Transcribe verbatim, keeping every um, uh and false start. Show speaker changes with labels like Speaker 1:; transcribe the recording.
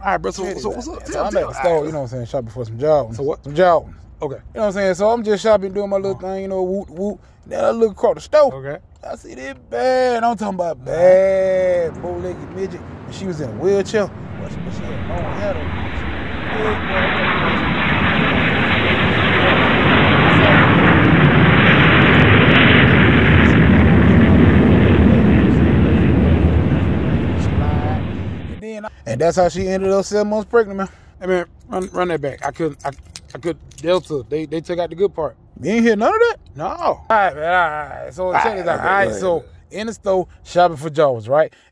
Speaker 1: All right, bro. So, so what's up?
Speaker 2: So I'm at the store, you know what I'm saying, shopping for some Jordans.
Speaker 1: So what?
Speaker 2: Some Jordans.
Speaker 1: Okay.
Speaker 2: You know what I'm saying? So I'm just shopping, doing my little thing, you know, whoop, whoop. Then I look across the store.
Speaker 1: Okay.
Speaker 2: I see this bad. I'm talking about bad, bow-legged midget. And she was in a wheelchair. But she, but she had long hair though. And then, and that's how she ended up seven months pregnant, man.
Speaker 1: Hey man, run run that back. I couldn't. I, I could. Delta. They they took out the good part.
Speaker 2: You ain't hear none of that?
Speaker 1: No.
Speaker 2: All right, man. All right. So check this out. All right. So in the store, shopping for Jordans, right?